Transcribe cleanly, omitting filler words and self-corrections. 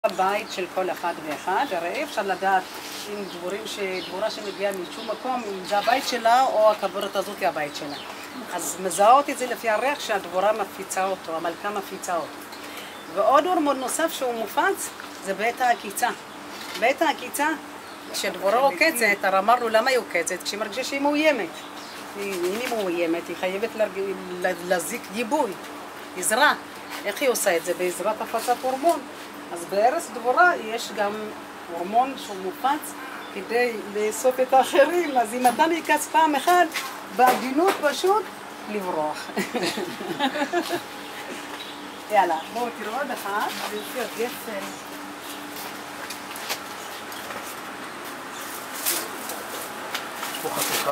הבית של כל אחד ואחד, הרי אפשר לדעת אם דבורה שמגיעה משום מקום, אם זה הבית שלה או הכוורת הזאת היא הבית שלה. אז מזהות את זה לפי הריח שהדבורה מפיצה אותו, המלכה מפיצה אותו. ועוד הורמון נוסף שהוא מופץ זה בעת העקיצה. בעת העקיצה, כשדבורה עוקצת, הרי אמרנו למה היא עוקצת? כשהיא מרגישה שהיא מאוימת. אם היא מאוימת, היא חייבת להזיק גיבוי, עזרה. איך היא עושה את זה? בעזרת הפצת הורמון. אז בארץ דבורה יש גם הורמון שהוא מופץ כדי לאסוף את האחרים, אז אם אתה נעקץ פעם אחת, בעדינות פשוט לברוח. יאללה, בואו תראו עוד אחד, זה יוצא גפן.